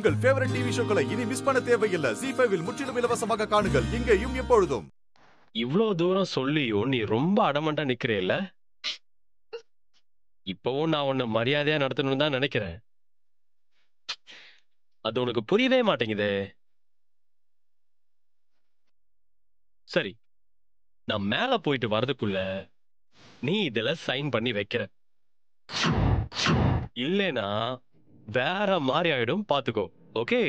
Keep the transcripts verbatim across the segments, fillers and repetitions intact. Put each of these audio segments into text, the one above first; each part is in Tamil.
உங்கள் ஃபேவரட் டிவி ஷோக்களை இனி மிஸ் பண்ண தேவையில்லை. ஜீ ஃபைவ் இல் முற்றிலும் இலவசமாக காணுங்கள். இங்கேயும் எப்பொழுதும். இவ்வளவு தூரம் சொல்லியோ நீ ரொம்ப அடமண்டா நிக்கிறேல்ல? இப்பவும் நான் உன்னை மரியாதையா நடத்தணும்னு தான் நினைக்கிறேன். அது உனக்கு புரியவே மாட்டேங்குதே. சரி, நான் மேல போயிட்டு வரதுக்குள்ள நீ இதுல சைன் பண்ணி வைக்கிற. இல்லைனா வேற மாதிரி ஆயிடும், பாத்துக்கோ. ஓகே?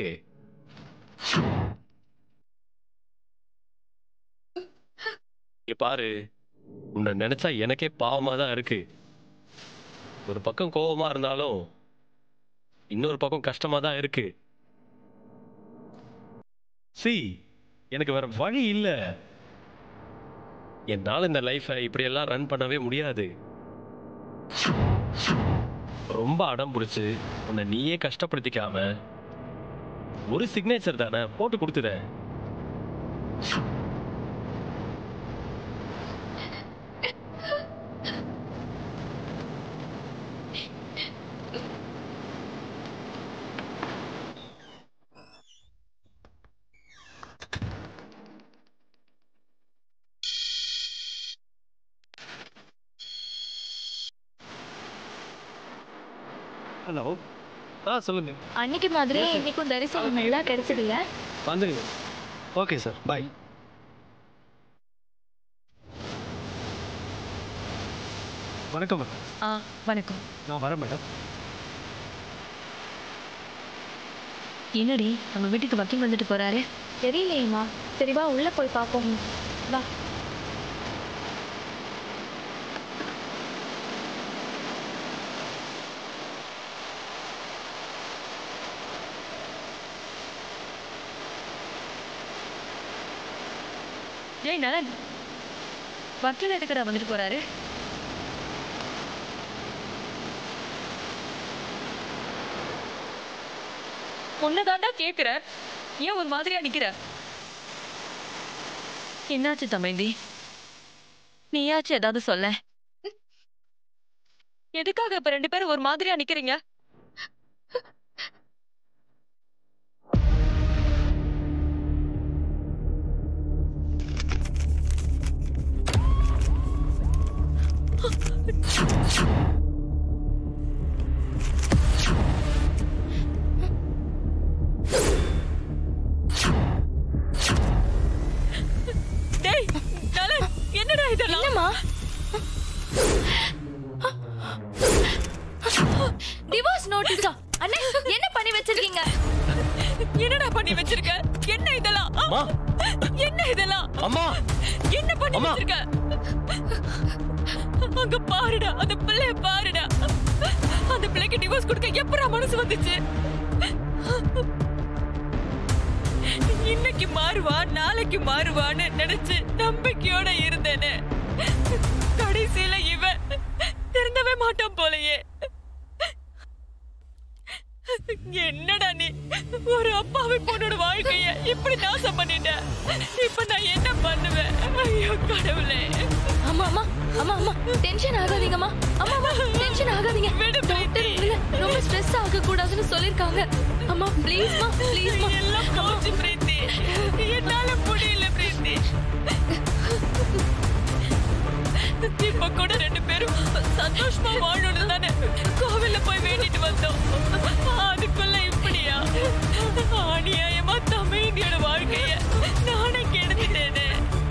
பாரு, உன்னை நினைச்சா எனக்கே பாவமா தான் இருக்கு. ஒரு பக்கம் கோபமா இருந்தாலும் இன்னொரு பக்கம் கஷ்டமா தான் இருக்கு. சி, எனக்கு வேற வழி இல்ல. என்னால இந்த லைஃபை இப்படி எல்லாம் ரன் பண்ணவே முடியாது. ரொம்ப அடம் பிடிச்சு உன்னை நீயே கஷ்டப்படுத்திக்காம ஒரு சிக்னேச்சர் தானே போட்டு கொடுத்துட. ஹலோ. ஆ சொல்லுங்க. அன்னைக்கு மாதிரி இன்னைக்கும் தரிசனம் நல்லா கிடைச்சதில்ல. வந்துருங்க. Okay sir, bye. வணக்கம் மேடம். ஆ வணக்கம். நான் வரேன் மேடம். என்னடி நம்ம வீட்டுக்கு வக்கீல் வந்துட்டு போறாரு? தெரியலையேம்மா. சரி வா உள்ள போய் பார்ப்போம். வா. ஜெய் நலன், வக்கீல் எதுக்குடா வந்துட்டு போறாரு? உன்னதாண்டா கேக்குற, ஏன் ஒரு மாதிரியா நிக்கிற? என்னாச்சு தமைந்தி? நீயாச்சும் ஏதாவது சொல்ல. எதுக்காக இப்ப ரெண்டு பேரும் ஒரு மாதிரியா நிக்கிறீங்க? என்னடா இதெல்லாம்? என்னம்மா? டிவோர்ஸ் நோட்டீஸா? அண்ணே, என்ன பண்ணி வச்சிருக்கீங்க? என்னடா பண்ணி வச்சிருக்க? என்ன இதெல்லாம்? அம்மா, என்ன இதெல்லாம்? அம்மா, என்ன பண்ணி வச்சிருக்க? அங்க பாருடா, அந்த பிள்ளைய பாருடா. அந்த பிள்ளைக்கு டிவோர்ஸ் கொடுக்க எப்பறா மனசு வந்துச்சு? இன்னைக்கு மாறுவா, நாளைக்கு மாறுவான்னு நினைச்சு நம்பிக்கையோட இருந்தேனே. கடைசியில இவன் திருந்தவே மாட்டான் போலயே. என்னடா நீ ஒரு அப்பாவி பொண்ணோட வாழ்க்கைய இப்படி நாசம் பண்ணிட்ட. இப்ப நான் என்ன பண்ணுவேன்? ஐயோ கடவுளே. அம்மா அம்மா அம்மா அம்மா டென்ஷன் ஆகாதீங்கம்மா. அம்மா அம்மா டென்ஷன் ஆகாதீங்க. டாக்டர் உங்களை ரொம்ப ஸ்ட்ரெஸ் ஆக கூடாதுன்னு சொல்லிருக்காங்க. அம்மா ப்ளீஸ்மா ப்ளீஸ்மா. எல்லாம் போச்சு பிரீத்தி, என்னால முடியல பிரீத்தி. இப்ப கூட ரெண்டு பேரும் சந்தோஷமா வாழணும் தானே கோவில்ல போய் வேண்டிட்டு வந்தோம். அதுக்குள்ள இப்படியா? அநியாயமா தமையோட வாழ்க்கைய நானே கெடுத்துட்டேனே.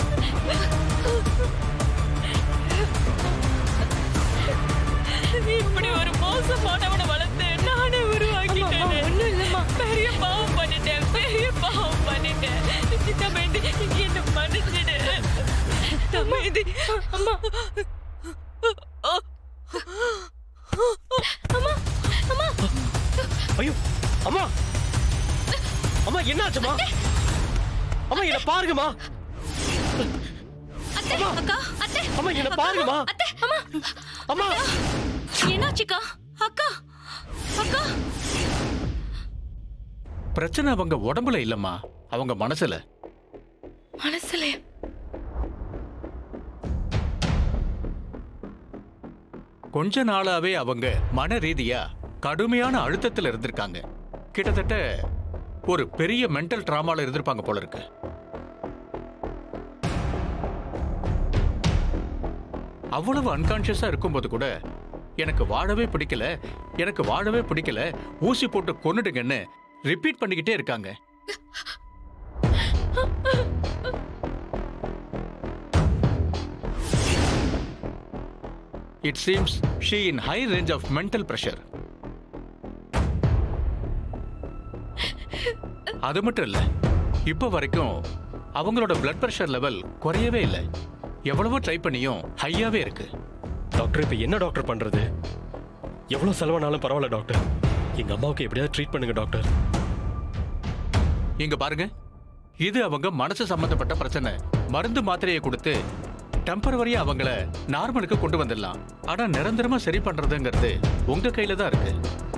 இப்படி ஒரு மோசமானவனை வளர்த்து நானே உருவாக்கிட்டேன். ஒண்ணும் இல்லம்மா, பெரிய பாவம் பண்ணிட்டேன், பெரிய பாவம் பண்ணிட்டேன். தமைந்தி என்ன மன்னிச்சிடு. தமைந்தி. அம்மா அம்மா அம்மா. ஐயோ அம்மா, அம்மா என்னாச்சுமா? அம்மா என்ன பாருங்கம்மா. அக்கா, அத்தை. அம்மா என்ன பாருங்கம்மா. அத்தை, அம்மா. அம்மா என்னாச்சுக்கா? அக்கா, அக்கா. பிரச்சனை அவங்க உடம்புல இல்லம்மா, அவங்க மனசுல. மனசுல? கொஞ்ச நாளாவே அவங்க மன ரீதியா கடுமையான அழுத்தத்தில் இருந்திருக்காங்க. கிட்டத்தட்ட ஒரு பெரிய மென்டல் டிராமால இருந்திருப்பாங்க போல இருக்கு. அவ்வளவு அன்கான்சியஸா இருக்கும்போது கூட எனக்கு வாழவே பிடிக்கல, எனக்கு வாழவே பிடிக்கல, ஊசி போட்டு கொன்னுடுங்கன்னு ரிப்பீட் பண்ணிக்கிட்டே இருக்காங்க. It seems she in high range of mental pressure. அது மட்டும் இல்ல, இப்ப வரைக்கும் அவங்களோட பிளட் பிரஷர் லெவல் குறையவே இல்லை. எவ்வளவோ ட்ரை பண்ணியும் ஹையாவே இருக்கு. டாக்டர் இப்ப என்ன டாக்டர் பண்றது? எவ்வளவு செலவானாலும் பரவாயில்ல டாக்டர், எங்க அம்மாவுக்கு எப்படியாவது ட்ரீட் பண்ணுங்க டாக்டர். இங்க பாருங்க, இது அவங்க மனசு சம்பந்தப்பட்ட பிரச்சனை. மருந்து மாத்திரையை கொடுத்து டெம்பரவரியா அவங்கள நார்மலுக்கு கொண்டு வந்துடலாம். ஆனா நிரந்தரமா சரி பண்றதுங்கிறது உங்க கையில தான் இருக்கு.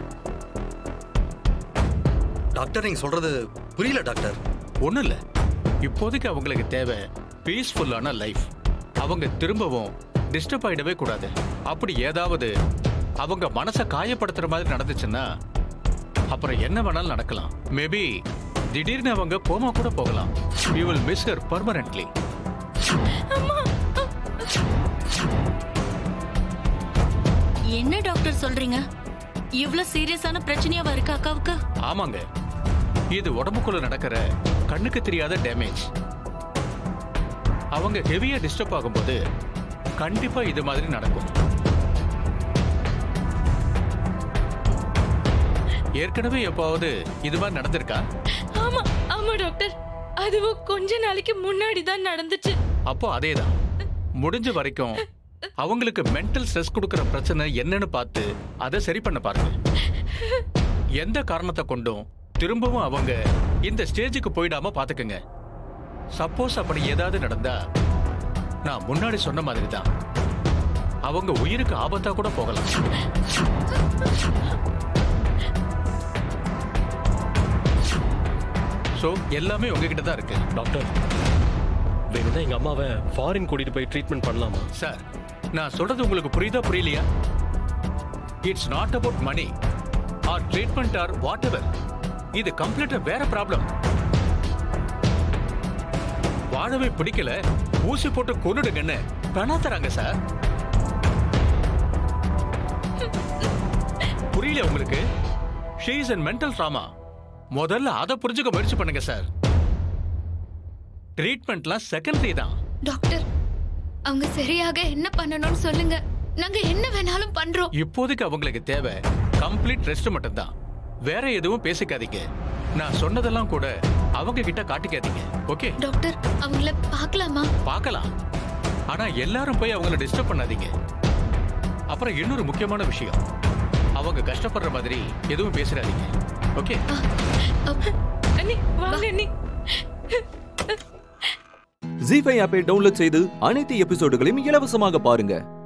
டாக்டர் நீங்க சொல்றது புரியல டாக்டர். ஒண்ணும் இல்ல, இப்போதைக்கு அவங்களுக்கு தேவை பீஸ்ஃபுல்லான லைஃப். அவங்க திரும்பவும் டிஸ்டர்ப் ஆயிடவே கூடாது. அப்படி ஏதாவது அவங்க மனசை காயப்படுத்துற மாதிரி நடந்துச்சுன்னா அப்புறம் என்ன வேணாலும் நடக்கலாம். மேபி திடீர்னு அவங்க கோமா கூட போகலாம். We will miss her permanently. என்ன டாக்டர் சொல்றீங்க? இவ்வளவு சீரியஸான பிரச்சனையாவா இருக்கு அக்காவுக்கு? ஆமாங்க, இது உடம்புக்குள்ள நடக்கிற கண்ணுக்கு தெரியாத டேமேஜ். அவங்க ஹெவியா டிஸ்டர்ப் ஆகும்போது கண்டிப்பா இது மாதிரி நடக்கும். ஏற்கனவே எப்பாவது இது மாதிரி நடந்திருக்கா? ஆமா ஆமா டாக்டர், அதுவும் கொஞ்ச நாளைக்கு முன்னாடி தான் நடந்துச்சு. அப்போ அதேதான். முடிஞ்ச வரைக்கும் அவங்களுக்கு மென்டல் ஸ்ட்ரெஸ் கொடுக்கிற பிரச்சனை என்னன்னு பார்த்து அதை சரி பண்ண பாருங்க. எந்த காரணத்தை கொண்டும் திரும்பவும் அவங்க இந்த ஸ்டேஜுக்கு போயிடாம பாத்துக்கங்க. சப்போஸ் அப்படி ஏதாவது நடந்தா நான் முன்னாடி சொன்ன மாதிரி தான் அவங்க உயிருக்கு ஆபத்தா கூட போகலாம். சோ எல்லாமே உங்ககிட்ட தான் இருக்கு. டாக்டர் வேணும்னா எங்க அம்மாவை ஃபாரின் கூட்டிட்டு போய் ட்ரீட்மெண்ட் பண்ணலாமா? சார், நான் சொல்றது உங்களுக்கு புரியுதா புரியலையா? It's not about money or treatment or whatever. இது கம்ப்ளீட்டா வேற ப்ராப்ளம். வாழவே பிடிக்கல, ஊசி போட்டு கொன்னுடுங்கன்னு பணம் தராங்க சார். புரியல உங்களுக்கு? she is in mental trauma. முதல்ல அதை புரிஞ்சுக்க முயற்சி பண்ணுங்க சார். ட்ரீட்மெண்ட்லாம் செகண்டரி தான். டாக்டர், அவங்க சரியாக என்ன பண்ணணும்னு சொல்லுங்க, நாங்க என்ன வேணாலும் பண்றோம். இப்போதைக்கு அவங்களுக்கு தேவை கம்ப்ளீட் ரெஸ்ட் மட்டும் தான். வேற எதுவும் பேசிக்காதீங்க. நான் சொன்னதெல்லாம் கூட அவங்க கிட்ட காட்டிக்காதீங்க. ஓகே டாக்டர், அவங்கள பார்க்கலாமா? பார்க்கலாம், ஆனா எல்லாரும் போய் அவங்கள டிஸ்டர்ப் பண்ணாதீங்க. அப்புறம் இன்னொரு முக்கியமான விஷயம், அவங்க கஷ்டப்படுற மாதிரி எதுவும் பேசுறாதீங்க. ஓகே அண்ணி வாங்க அண்ணி. ஜீ ஃபைவ் ஆப்பை டவுன்லோட் செய்து அனைத்து எபிசோடுகளையும் இலவசமாக பாருங்க.